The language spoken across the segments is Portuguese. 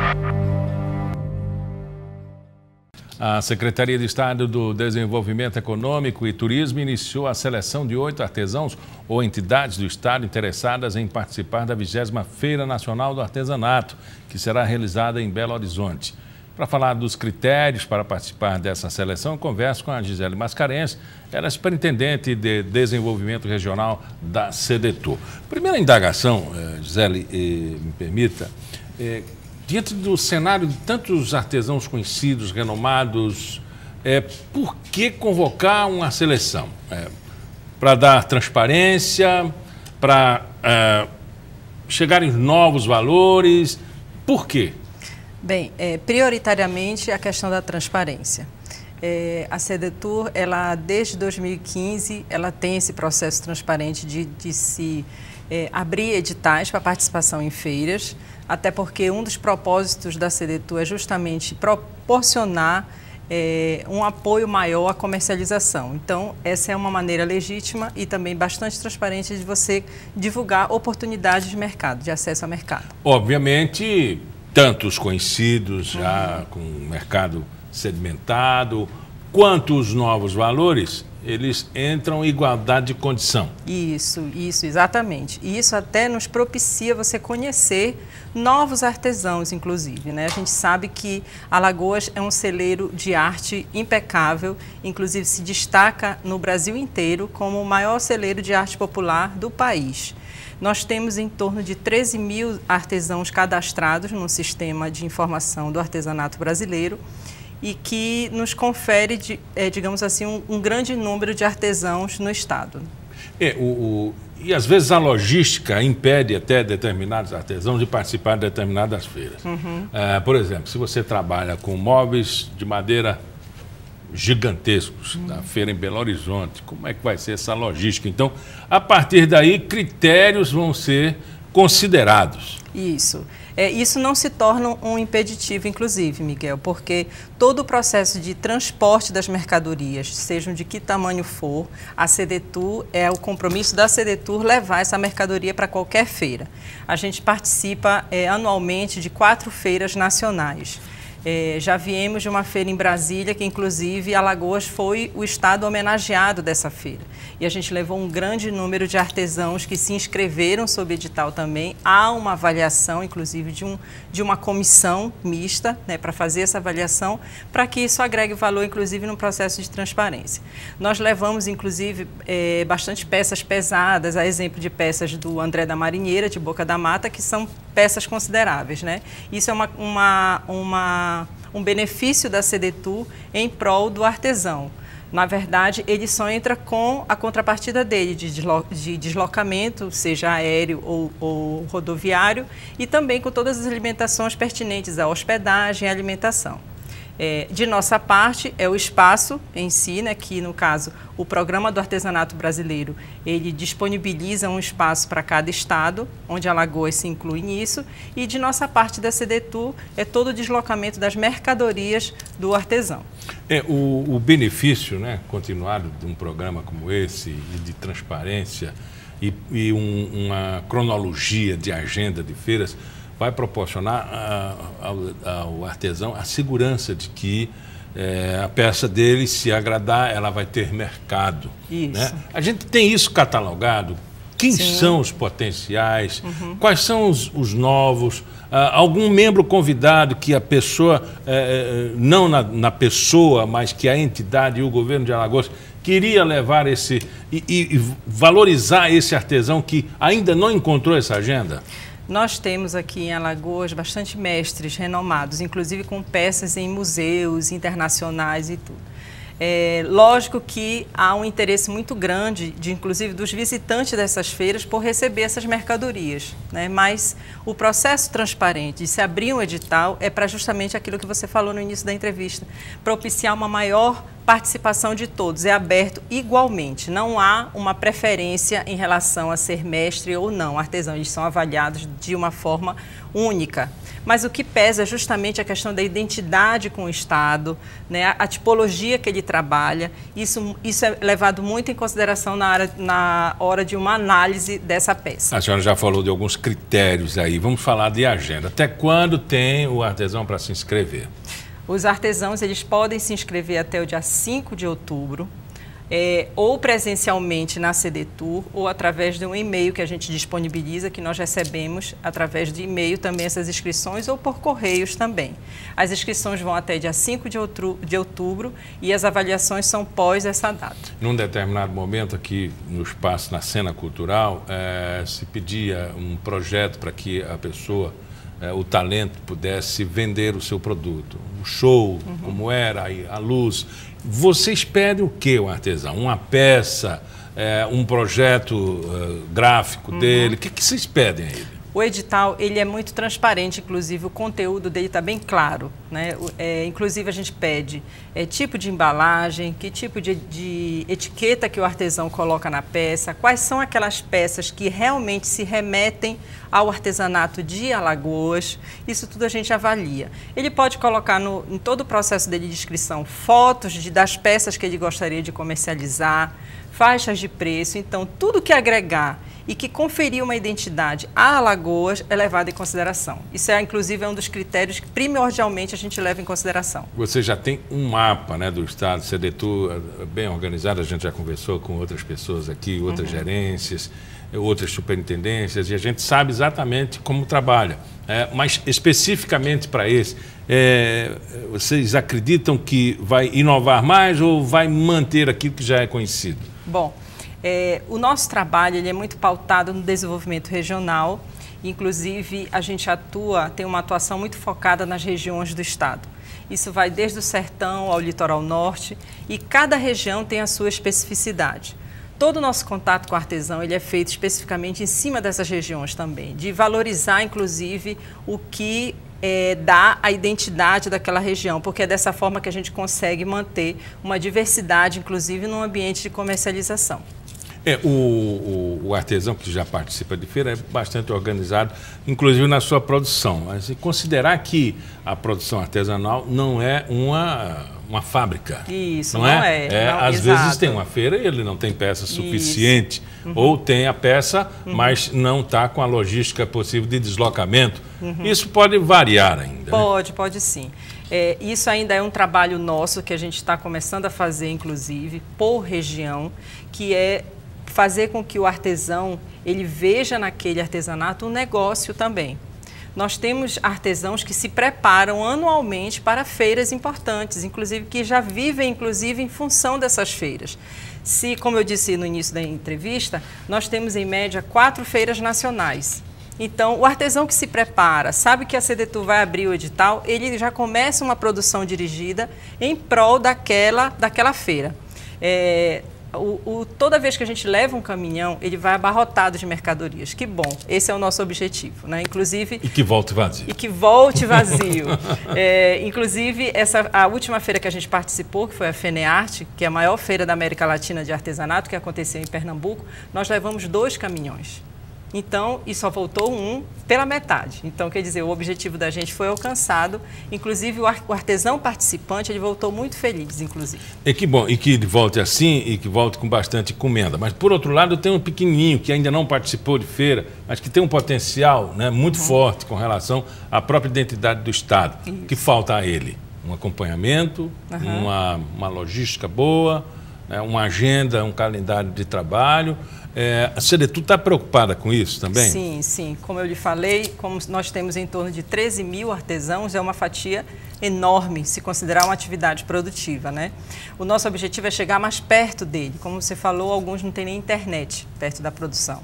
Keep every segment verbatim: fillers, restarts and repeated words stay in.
A Secretaria de Estado do Desenvolvimento Econômico e Turismo iniciou a seleção de oito artesãos ou entidades do Estado interessadas em participar da vigésima Feira Nacional do Artesanato, que será realizada em Belo Horizonte. Para falar dos critérios para participar dessa seleção, converso com a Gisele Mascarenhas, ela é superintendente de Desenvolvimento Regional da Sedetur. Primeira indagação, Gisele, me permita, é, diante do cenário de tantos artesãos conhecidos, renomados, é, por que convocar uma seleção? É, para dar transparência, para é, chegarem novos valores, por quê? Bem, é, prioritariamente a questão da transparência. É, a Sedetur, ela, desde dois mil e quinze, ela tem esse processo transparente de, de se é, abrir editais para participação em feiras, até porque um dos propósitos da Sedetur é justamente proporcionar é, um apoio maior à comercialização. Então, essa é uma maneira legítima e também bastante transparente de você divulgar oportunidades de mercado, de acesso ao mercado. Obviamente, tanto os conhecidos já uhum. com o mercado sedimentado, quanto os novos valores, eles entram em igualdade de condição. Isso, isso, exatamente. E isso até nos propicia você conhecer novos artesãos, inclusive, né? A gente sabe que Alagoas é um celeiro de arte impecável, inclusive se destaca no Brasil inteiro como o maior celeiro de arte popular do país. Nós temos em torno de treze mil artesãos cadastrados no sistema de informação do artesanato brasileiro e que nos confere, de, é, digamos assim, um, um grande número de artesãos no estado. É, o, o, e às vezes a logística impede até determinados artesãos de participar de determinadas feiras. Uhum. É, por exemplo, se você trabalha com móveis de madeira gigantescos, hum. da feira em Belo Horizonte, como é que vai ser essa logística? Então, a partir daí, critérios vão ser considerados. Isso. É, isso não se torna um impeditivo, inclusive, Miguel, porque todo o processo de transporte das mercadorias, sejam de que tamanho for, a Sedetur, é o compromisso da Sedetur levar essa mercadoria para qualquer feira. A gente participa é, anualmente de quatro feiras nacionais. É, já viemos de uma feira em Brasília, que inclusive Alagoas foi o estado homenageado dessa feira. E a gente levou um grande número de artesãos que se inscreveram sob edital também. Há uma avaliação, inclusive, de, um, de uma comissão mista, né, para fazer essa avaliação, para que isso agregue valor, inclusive, no processo de transparência. Nós levamos, inclusive, é, bastante peças pesadas, a exemplo de peças do André da Marinheira, de Boca da Mata, que são peças consideráveis, né? Isso é uma... uma, uma um benefício da Sedetur em prol do artesão. Na verdade, ele só entra com a contrapartida dele de, deslo de deslocamento, seja aéreo ou, ou rodoviário, e também com todas as alimentações pertinentes à hospedagem e alimentação. É, de nossa parte, é o espaço em si, né, que no caso o Programa do Artesanato Brasileiro, ele disponibiliza um espaço para cada estado, onde Alagoas se inclui nisso, e de nossa parte da Sedetur é todo o deslocamento das mercadorias do artesão. É, o, o benefício, né, continuado de um programa como esse, e de transparência e, e um, uma cronologia de agenda de feiras, vai proporcionar a, ao, ao artesão a segurança de que é, a peça dele, se agradar, ela vai ter mercado. Isso. Né? A gente tem isso catalogado. Quem Sim. são os potenciais? Uhum. Quais são os, os novos? Ah, algum membro convidado que a pessoa, é, não na, na pessoa, mas que a entidade e o governo de Alagoas queria levar esse e, e, e valorizar esse artesão que ainda não encontrou essa agenda? Nós temos aqui em Alagoas bastante mestres renomados, inclusive com peças em museus internacionais e tudo. É, lógico que há um interesse muito grande, de, inclusive dos visitantes dessas feiras, por receber essas mercadorias, né? Mas o processo transparente de se abrir um edital é para justamente aquilo que você falou no início da entrevista, propiciar uma maior participação de todos, é aberto igualmente. Não há uma preferência em relação a ser mestre ou não. Artesãos, eles são avaliados de uma forma única. Mas o que pesa é justamente a questão da identidade com o Estado, né, a, a tipologia que ele trabalha. Isso, isso é levado muito em consideração na, área, na hora de uma análise dessa peça. A senhora já falou de alguns critérios aí. Vamos falar de agenda. Até quando tem o artesão para se inscrever? Os artesãos, eles podem se inscrever até o dia cinco de outubro, é, ou presencialmente na Sedetur, ou através de um e-mail que a gente disponibiliza, que nós recebemos através de e-mail também essas inscrições, ou por correios também. As inscrições vão até dia cinco de outubro, de outubro e as avaliações são pós essa data. Num determinado momento aqui no espaço, na cena cultural, é, se pedia um projeto para que a pessoa, é, o talento, pudesse vender o seu produto. Um show, uhum. como era, a luz. Vocês pedem o que, o artesão? Uma peça, é, um projeto uh, gráfico uhum. dele? O que, que vocês pedem a ele? O edital, ele é muito transparente, inclusive o conteúdo dele está bem claro, né? É, inclusive a gente pede é, tipo de embalagem, que tipo de, de etiqueta que o artesão coloca na peça, quais são aquelas peças que realmente se remetem ao artesanato de Alagoas, isso tudo a gente avalia. Ele pode colocar no, em todo o processo dele de inscrição fotos de, das peças que ele gostaria de comercializar, faixas de preço, então tudo que agregar e que conferir uma identidade a Alagoas é levado em consideração. Isso é, inclusive, é um dos critérios que primordialmente a gente leva em consideração. Você já tem um mapa, né, do Estado, Sedetur, bem organizado, a gente já conversou com outras pessoas aqui, outras uhum. gerências, outras superintendências, e a gente sabe exatamente como trabalha. É, mas especificamente para esse, é, vocês acreditam que vai inovar mais ou vai manter aquilo que já é conhecido? Bom, É, o nosso trabalho ele é muito pautado no desenvolvimento regional, inclusive a gente atua, tem uma atuação muito focada nas regiões do estado. Isso vai desde o sertão ao litoral norte e cada região tem a sua especificidade. Todo o nosso contato com o artesão ele é feito especificamente em cima dessas regiões também, de valorizar inclusive o que é, dá a identidade daquela região, porque é dessa forma que a gente consegue manter uma diversidade, inclusive no ambiente de comercialização. É, o, o, o artesão que já participa de feira é bastante organizado, inclusive na sua produção. Mas considerar que a produção artesanal não é uma, uma fábrica. Isso, não, não é? é. é não, às exato. vezes tem uma feira e ele não tem peça suficiente, uhum. ou tem a peça, uhum. mas não está com a logística possível de deslocamento. Uhum. Isso pode variar ainda. Pode, né? pode sim. É, isso ainda é um trabalho nosso que a gente está começando a fazer, inclusive, por região, que é fazer com que o artesão ele veja naquele artesanato um negócio também. Nós temos artesãos que se preparam anualmente para feiras importantes, inclusive que já vivem inclusive em função dessas feiras. Se, como eu disse no início da entrevista, nós temos em média quatro feiras nacionais. Então, o artesão que se prepara, sabe que a Sedetur vai abrir o edital, ele já começa uma produção dirigida em prol daquela, daquela feira. É, O, o, toda vez que a gente leva um caminhão, ele vai abarrotado de mercadorias. Que bom, esse é o nosso objetivo, né? Inclusive... E que volte vazio. E que volte vazio. é, inclusive, essa, a última feira que a gente participou, que foi a FENEARTE, que é a maior feira da América Latina de artesanato, que aconteceu em Pernambuco, nós levamos dois caminhões. Então, e só voltou um pela metade. Então, quer dizer, o objetivo da gente foi alcançado. Inclusive, o artesão participante, ele voltou muito feliz, inclusive. E que bom, e que volte assim, e que volte com bastante encomenda. Mas, por outro lado, tem um pequenininho que ainda não participou de feira, mas que tem um potencial, né, muito uhum. forte com relação à própria identidade do Estado. Isso. Que falta a ele? Um acompanhamento, uhum. uma, uma logística boa, né, uma agenda, um calendário de trabalho. É, a Sedetur está preocupada com isso também? Sim, sim. Como eu lhe falei, como nós temos em torno de treze mil artesãos, é uma fatia enorme se considerar uma atividade produtiva, né? O nosso objetivo é chegar mais perto dele. Como você falou, alguns não têm nem internet perto da produção.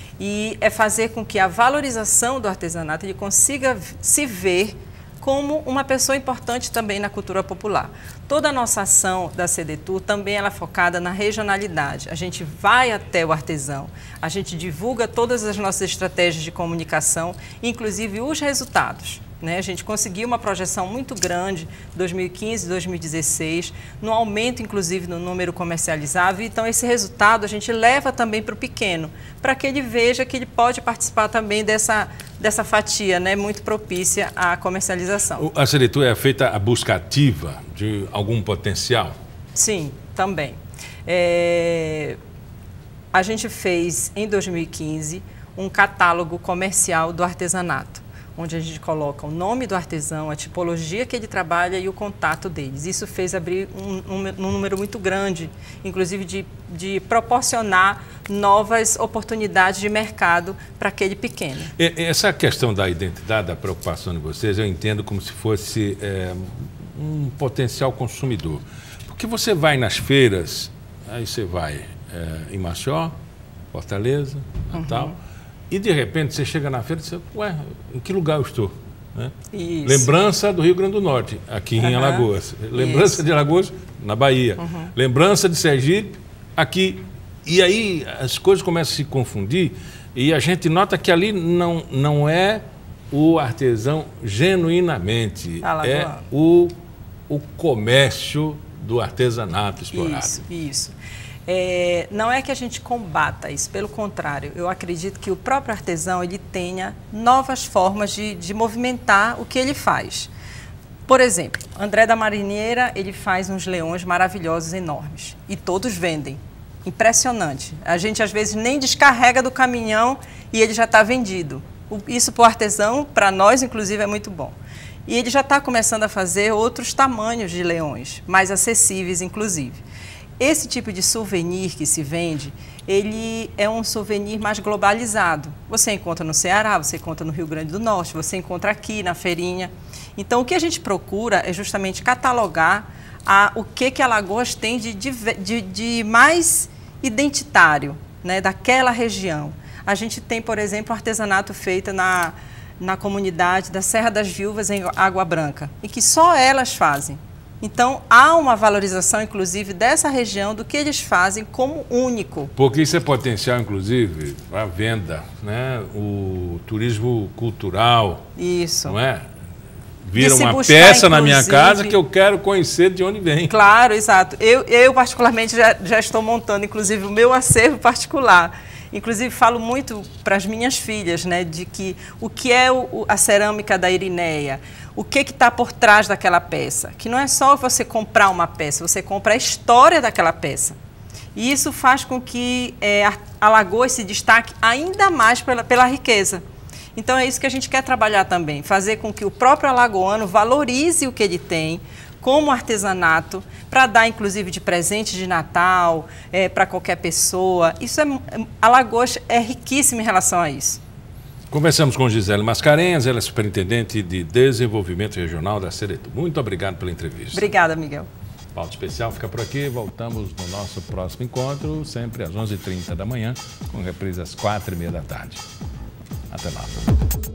E é fazer com que a valorização do artesanato ele consiga se ver como uma pessoa importante também na cultura popular. Toda a nossa ação da Sedetur também ela é focada na regionalidade. A gente vai até o artesão, a gente divulga todas as nossas estratégias de comunicação, inclusive os resultados. Né? A gente conseguiu uma projeção muito grande, dois mil e quinze, dois mil e dezesseis, no aumento, inclusive, no número comercializável. Então, esse resultado a gente leva também para o pequeno, para que ele veja que ele pode participar também dessa, dessa fatia, né, muito propícia à comercialização. A Sedetu é feita a busca ativa de algum potencial? Sim, também. É... A gente fez, em dois mil e quinze, um catálogo comercial do artesanato, onde a gente coloca o nome do artesão, a tipologia que ele trabalha e o contato deles. Isso fez abrir um, um, um número muito grande, inclusive de, de proporcionar novas oportunidades de mercado para aquele pequeno. Essa questão da identidade, da preocupação de vocês, eu entendo como se fosse é, um potencial consumidor. Porque você vai nas feiras, aí você vai é, em Maceió, Fortaleza, Natal, uhum. e de repente você chega na feira e diz, ué, em que lugar eu estou? Né? Lembrança do Rio Grande do Norte, aqui uhum. em Alagoas. Lembrança Isso. de Alagoas, na Bahia. Uhum. Lembrança de Sergipe, aqui. E aí as coisas começam a se confundir e a gente nota que ali não, não é o artesão genuinamente, Alagoas. é o, o comércio do artesanato explorado. Isso, isso. É, não é que a gente combata isso, pelo contrário, eu acredito que o próprio artesão ele tenha novas formas de, de movimentar o que ele faz. Por exemplo, André da Marinheira, ele faz uns leões maravilhosos, enormes, e todos vendem. Impressionante. A gente às vezes nem descarrega do caminhão e ele já está vendido. Isso para o artesão, para nós inclusive, é muito bom. E ele já está começando a fazer outros tamanhos de leões, mais acessíveis inclusive. Esse tipo de souvenir que se vende, ele é um souvenir mais globalizado. Você encontra no Ceará, você encontra no Rio Grande do Norte, você encontra aqui na feirinha. Então, o que a gente procura é justamente catalogar a, o que, que Alagoas tem de, de, de mais identitário, né, daquela região. A gente tem, por exemplo, artesanato feito na, na comunidade da Serra das Viúvas, em Água Branca, e que só elas fazem. Então, há uma valorização, inclusive, dessa região, do que eles fazem como único. Porque isso é potencial, inclusive, para a venda, né? O turismo cultural. Isso. Não é? Vira uma peça na minha casa que eu quero conhecer de onde vem. Claro, exato. Eu, eu particularmente, já, já estou montando, inclusive, o meu acervo particular. Inclusive, falo muito para as minhas filhas, né, de que o que é o, a cerâmica da Irineia, o que está por trás daquela peça. Que não é só você comprar uma peça, você compra a história daquela peça. E isso faz com que é, Alagoas se destaque ainda mais pela, pela riqueza. Então, é isso que a gente quer trabalhar também, fazer com que o próprio alagoano valorize o que ele tem, como artesanato, para dar, inclusive, de presente de Natal, é, para qualquer pessoa. Isso é, Alagoas é riquíssimo em relação a isso. Conversamos com Gisele Mascarenhas, ela é superintendente de desenvolvimento regional da Sedetu. Muito obrigado pela entrevista. Obrigada, Miguel. Pauta especial fica por aqui. Voltamos no nosso próximo encontro, sempre às onze e trinta da manhã, com reprise às quatro e meia da tarde. Até lá.